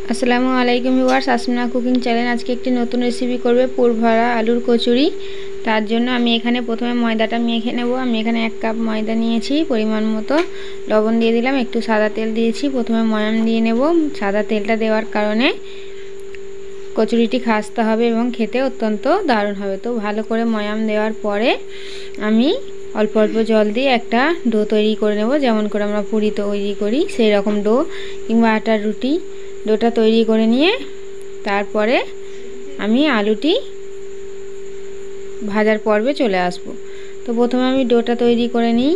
আসসালামু আলাইকুম viewers, Asmina cooking channel. আজকে একটি নতুন রেসিপি করবে পুর ভরা আলুর কচুরি। তার জন্য আমি এখানে প্রথমে ময়দাটা মেখে নেব। আমি এখানে 1 কাপ ময়দা নিয়েছি, পরিমাণ মতো লবণ দিয়ে দিলাম, একটু সাদা তেল দিয়েছি। প্রথমে ময়াম দিয়ে নেব। সাদা তেলটা দেওয়ার কারণে কচুরিটি খাস্তা হবে এবং খেতে অত্যন্ত দারুণ হবে। তো ভালো করে ময়াম দেওয়ার পরে আমি অল্প অল্প জল দিয়ে একটা ডো তৈরি করে নেব, যেমন করে আমরা পুরি তৈরি করি সেই রকম ডো কিংবা আটার রুটি। ডোটা তৈরি করে নিয়ে তারপরে আমি আলুটি ভাজার পর্বে চলে আসব। তো প্রথমে আমি ডোটা তৈরি করে নিই।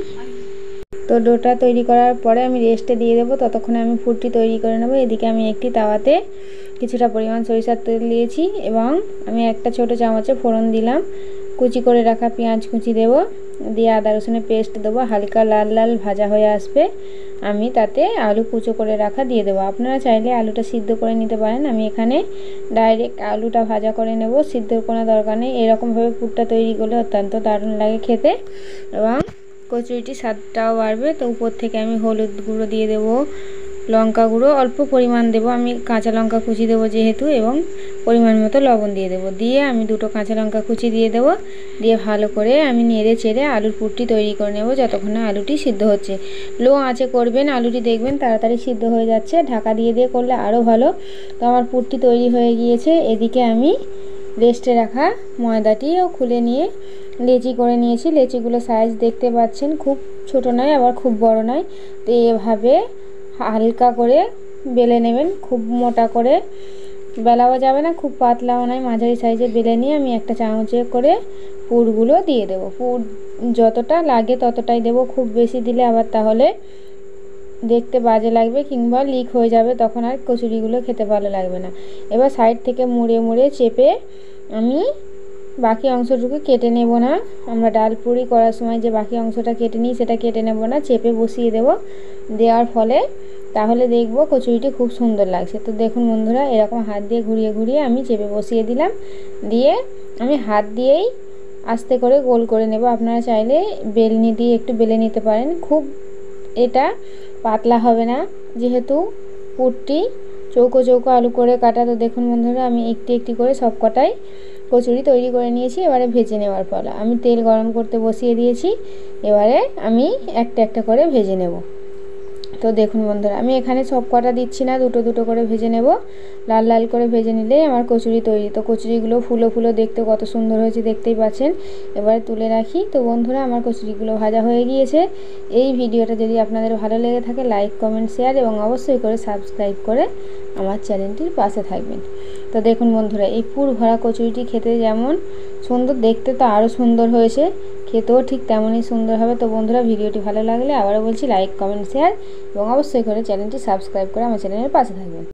তো ডোটা তৈরি করার পরে আমি রেস্টে দিয়ে দেবো, ততক্ষণে আমি পুরটি তৈরি করে নেব। এদিকে আমি একটি তাওয়াতে কিছুটা পরিমাণ সরিষার তেল দিয়েছি এবং আমি একটা ছোট চামচে ফোড়ন দিলাম। কুচি করে রাখা পেঁয়াজ কুচি দেব, দিয়ে আদা রসুনের পেস্ট দেবো। হালকা লাল লাল ভাজা হয়ে আসবে, আমি তাতে আলু কুচো করে রাখা দিয়ে দেবো। আপনারা চাইলে আলুটা সিদ্ধ করে নিতে পারেন। আমি এখানে ডাইরেক্ট আলুটা ভাজা করে নেব, সিদ্ধর কোনো দরকার নেই। এরকমভাবে পুরটা তৈরি করলে অত্যন্ত দারুণ লাগে খেতে এবং কচুরিটি স্বাদটাও বাড়বে। তো উপর থেকে আমি হলুদ গুঁড়ো দিয়ে দেবো, লঙ্কা গুঁড়ো অল্প পরিমাণ দেবো, আমি কাঁচা লঙ্কা কুচি দেবো যেহেতু, এবং পরিমাণ মতো লবণ দিয়ে দেবো। দিয়ে আমি 2টো কাঁচা লঙ্কা কুচি দিয়ে দেবো। দিয়ে ভালো করে আমি নেড়ে চেড়ে আলুর পুরটি তৈরি করে নেব যতক্ষণ না আলুটি সিদ্ধ হচ্ছে। লো আঁচে করবেন, আলুটি দেখবেন তাড়াতাড়ি সিদ্ধ হয়ে যাচ্ছে। ঢাকা দিয়ে দিয়ে করলে আরও ভালো। তো আমার পুরটি তৈরি হয়ে গিয়েছে। এদিকে আমি রেস্টে রাখা ময়দাটিও খুলে নিয়ে লেচি করে নিয়েছি। লেচিগুলো সাইজ দেখতে পাচ্ছেন, খুব ছোট নয় আবার খুব বড় নয়। তো এভাবে হালকা করে বেলে নেবেন, খুব মোটা করে বেলাও যাবে না, খুব পাতলাও নয়, মাঝারি সাইজে বেলে নিয়ে আমি একটা চামচে করে পুরগুলো দিয়ে দেবো। পুর যতটা লাগে ততটাই দেবো, খুব বেশি দিলে আবার তাহলে দেখতে বাজে লাগবে কিংবা লিক হয়ে যাবে, তখন আর কচুরিগুলো খেতে ভালো লাগবে না। এবার সাইড থেকে মুড়ে মুড়ে চেপে আমি বাকি অংশটুকু কেটে নেব না। আমরা ডাল পুরি করার সময় যে বাকি অংশটা কেটে নিই সেটা কেটে নেব না, চেপে বসিয়ে দেব। দেওয়ার ফলে তাহলে দেখব কচুরিটি খুব সুন্দর লাগছে। তো দেখুন বন্ধুরা, এরকম হাত দিয়ে ঘুরিয়ে ঘুরিয়ে আমি চেপে বসিয়ে দিলাম। দিয়ে আমি হাত দিয়েই আস্তে করে গোল করে নেব। আপনারা চাইলে বেলনি দিয়ে একটু বেলে নিতে পারেন। খুব এটা পাতলা হবে না যেহেতু পুরটি চৌকো চৌকো আলু করে কাটা। তো দেখুন বন্ধুরা, আমি একটি একটি করে সব কটাই কচুরি তৈরি করে নিয়েছি। এবারে ভেজে নেওয়ার পালা। আমি তেল গরম করতে বসিয়ে দিয়েছি, এবারে আমি একটা একটা করে ভেজে নেব। তো দেখুন বন্ধুরা, আমি এখানে সব কটা দিচ্ছি না, দুটো দুটো করে ভেজে নেব। লাল লাল করে ভেজে নিলেই আমার কচুরি তৈরি। তো কচুরিগুলো ফুলো ফুলো দেখতে কত সুন্দর হয়েছে দেখতেই পাচ্ছেন। এবারে তুলে রাখি। তো বন্ধুরা, আমার কচুরিগুলো ভাজা হয়ে গিয়েছে। এই ভিডিওটা যদি আপনাদের ভালো লেগে থাকে লাইক কমেন্ট শেয়ার এবং অবশ্যই করে সাবস্ক্রাইব করে আমার চ্যানেলটির পাশে থাকবেন। তো দেখুন বন্ধুরা, এই পুর ভরা কচুরিটি খেতে যেমন সুন্দর, দেখতে তো আরও সুন্দর হয়েছে, খেতেও ঠিক তেমনই সুন্দর হবে। তো বন্ধুরা, ভিডিওটি ভালো লাগলে আবারও বলছি লাইক কমেন্ট শেয়ার এবং অবশ্যই করে চ্যানেলটি সাবস্ক্রাইব করে আমার চ্যানেলের পাশে থাকবেন।